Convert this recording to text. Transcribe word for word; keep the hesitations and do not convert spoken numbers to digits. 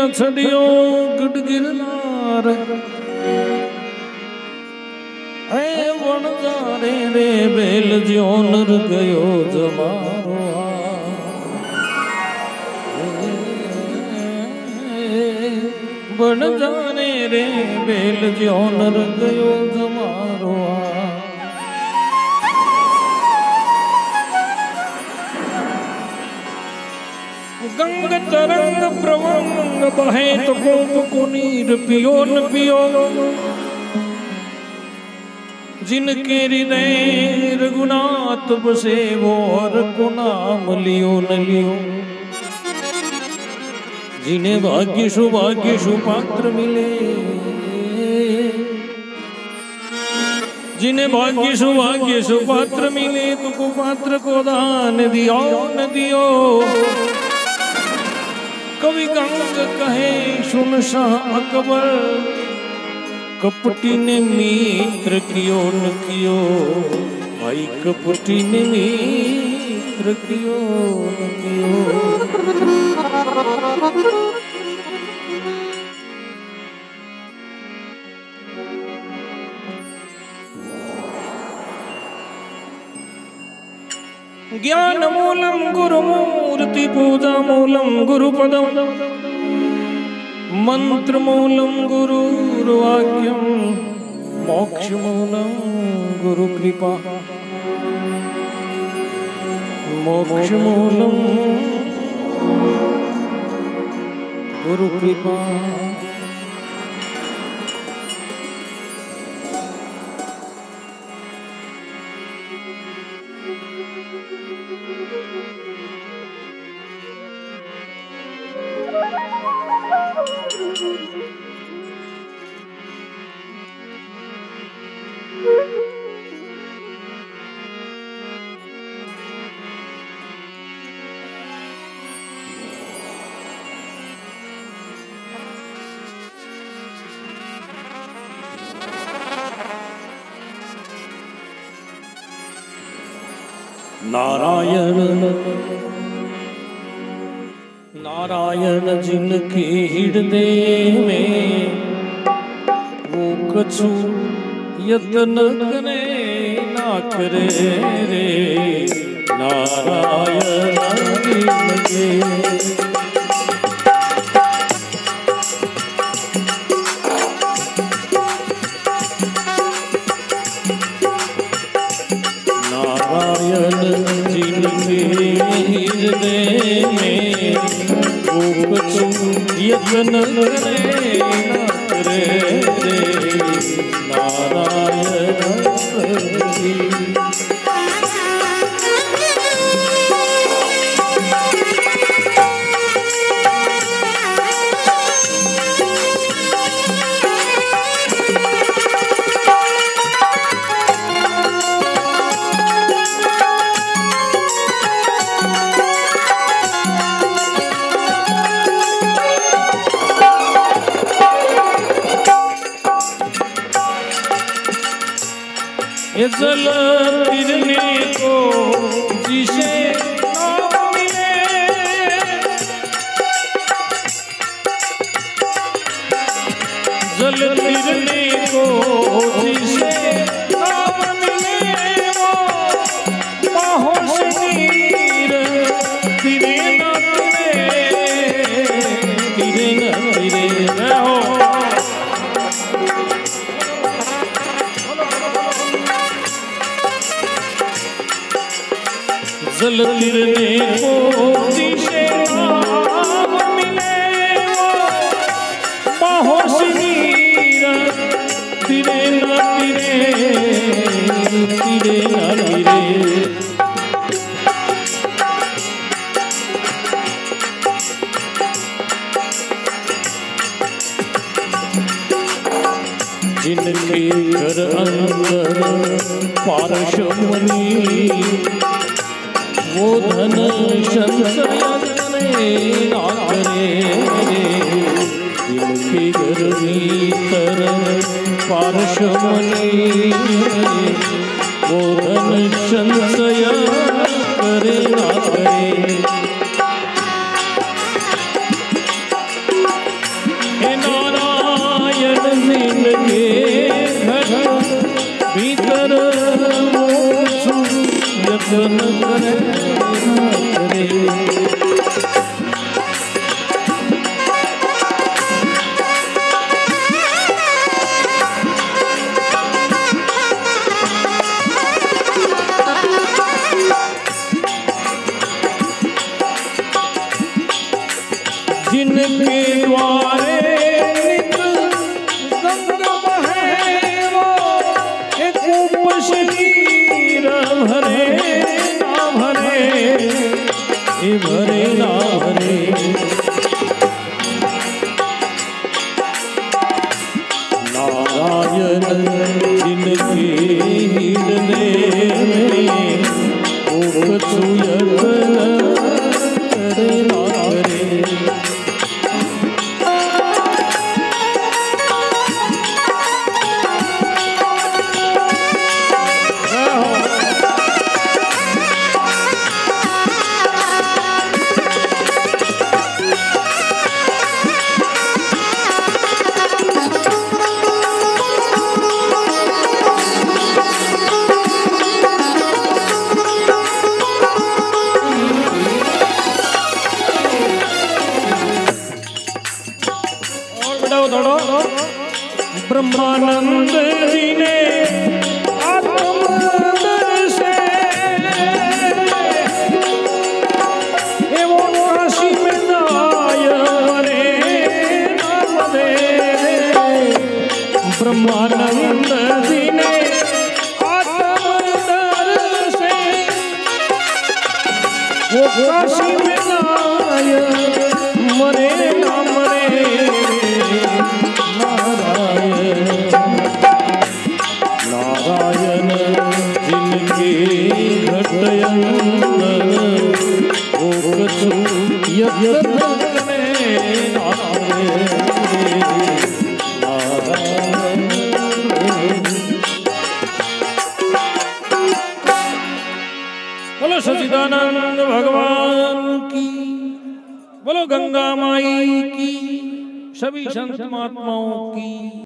न छड़ियो गढ़ गिरनार है वन जारे रे बेल ज्यो नर गयो जमारो बन जाने रे बेल ज्यो नर गयो जमारो गंग तरंग प्रवंग बहे तो कोप को नीर पियो न पियो जिनके हृदय रघुनाथ बसे वो और को नाम लियो न लियो जिन्हें भाग्य सौभाग्य सुपात्र मिले जिन्हें भाग्य सौभाग्य सुपात्र मिले तो को पात्र को दान दियो न दियो कवि गंग कहे सुन शाह अकबर कपटी ने मित्र कियो न कियो भाई कपटी ने मित्र कियो न कियो ज्ञान मूलम गुरु मूर्ति पूजा मूलम गुरुपदम मंत्र मूलम गुरुर्वाक्यम मोक्ष मूलम गुरु कृपा मोक्ष मूलम गुरु कृपा नारायण नारायण जिनके हृदय में वो कछु यत्न करे ना करे रे नारायण जिनके यत्न करे ना करे रे नारायण ये जल गिरने को जिसे नाम मिले जल गिरने को जिसे नाम मिले वो बाहों से नीर तिरे न तिरे तिरे न तिरे रहो जल गिरने को जिसे नाम मिले वो बाहों से नीर तिरे न तिरे तिरे न तिरे जिनके घर अंदर पारशमनी वो धन संचय करे ना करे जिनके घर भीतर पारशमनी वो धन संचय करे ना करे जिनके द्वारे नित गंगा बहे वो एक कूप शरीर भरे ना भरे ए भरे ना भरे नारायण जिनके हृदय में ओ कछु यत्न करे ना करे ब्रह्मानंद जी ने आत्मदर से वो काशी में दायरे नाम दे ब्रह्मानंद जी ने आत्मदर से वो काशी में दाय मरे ना मरे नारायण जिनके हृदय ओ कछु यत्न करे ना करे बोलो सच्चिदानंद भगवान की, बोलो गंगा माई की, सभी संत महात्माओं की।